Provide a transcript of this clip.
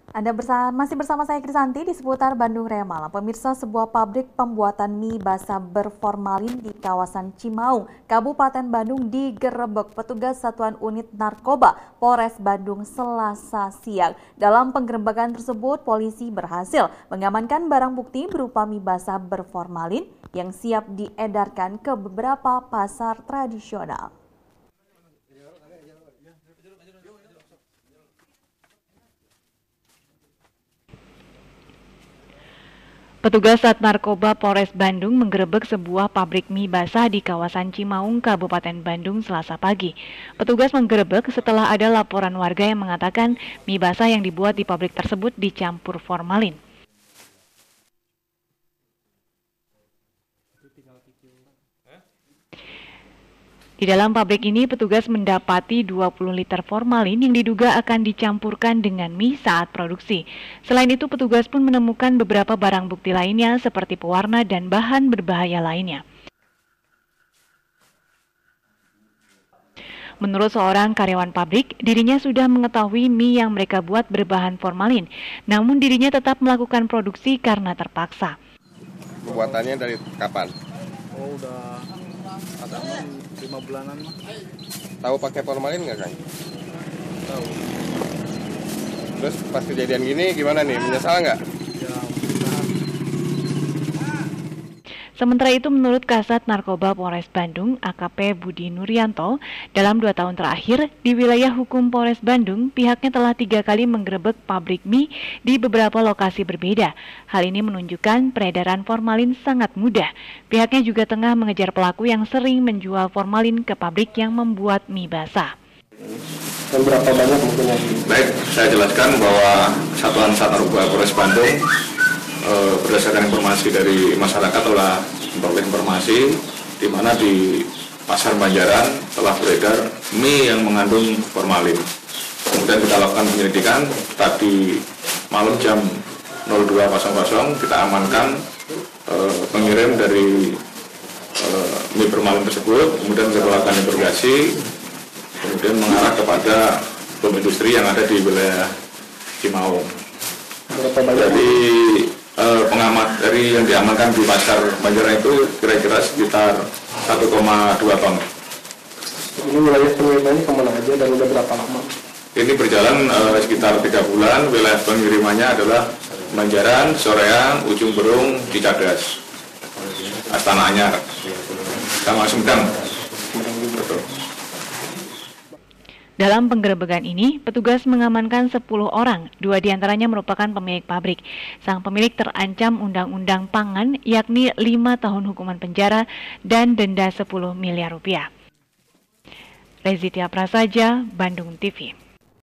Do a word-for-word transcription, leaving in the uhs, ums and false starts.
Anda bersama, masih bersama saya Krisanti di seputar Bandung Raya Malam. Pemirsa, sebuah pabrik pembuatan mie basah berformalin di kawasan Cimaung, Kabupaten Bandung digerebek petugas Satuan Unit Narkoba Polres Bandung Selasa siang. Dalam penggerebekan tersebut, polisi berhasil mengamankan barang bukti berupa mie basah berformalin yang siap diedarkan ke beberapa pasar tradisional. Petugas Sat Narkoba Polres Bandung menggerebek sebuah pabrik mie basah di kawasan Cimaung, Kabupaten Bandung, Selasa pagi. Petugas menggerebek setelah ada laporan warga yang mengatakan mie basah yang dibuat di pabrik tersebut dicampur formalin. Di dalam pabrik ini, petugas mendapati dua puluh liter formalin yang diduga akan dicampurkan dengan mie saat produksi. Selain itu, petugas pun menemukan beberapa barang bukti lainnya seperti pewarna dan bahan berbahaya lainnya. Menurut seorang karyawan pabrik, dirinya sudah mengetahui mie yang mereka buat berbahan formalin, namun dirinya tetap melakukan produksi karena terpaksa. Pembuatannya dari kapan? Oh, udah ada lima bulanan mah. Tahu pakai formalin nggak, Kang? Tahu. Terus pas kejadian gini gimana nih? Menyesal nggak? Ya, Sementara itu, menurut Kasat Narkoba Polres Bandung, A K P Budi Nuryanto, dalam dua tahun terakhir di wilayah hukum Polres Bandung, pihaknya telah tiga kali menggerebek pabrik mie di beberapa lokasi berbeda. Hal ini menunjukkan peredaran formalin sangat mudah. Pihaknya juga tengah mengejar pelaku yang sering menjual formalin ke pabrik yang membuat mie basah. Dan berapa banyak mungkin yang... Baik, saya jelaskan bahwa Satuan Sat Narkoba Polres Bandung eh, berdasarkan informasi dari masyarakat telah memperoleh informasi di mana di Pasar Banjaran telah beredar mie yang mengandung formalin. Kemudian kita lakukan penyelidikan, tadi malam jam nol dua nol nol kita amankan eh, pengirim dari eh, mie formalin tersebut, kemudian kita lakukan interogasi, kemudian mengarah kepada bom industri yang ada di wilayah Cimaung. Jadi eh, pengamat dari yang diamankan di pasar Banjaran itu kira-kira sekitar satu koma dua ton. Ini wilayah pengirimannya kemana aja dan udah berapa lama? Ini berjalan eh, sekitar tiga bulan. Wilayah pengirimannya adalah Banjaran, Soreang, Ujung Berung, Cicadas, Astana Anyar, sama Sumedang. Betul. Dalam penggerebekan ini, petugas mengamankan sepuluh orang, dua diantaranya merupakan pemilik pabrik. Sang pemilik terancam Undang-Undang Pangan, yakni lima tahun hukuman penjara dan denda sepuluh miliar rupiah. Rezitia Prasaja, Bandung T V.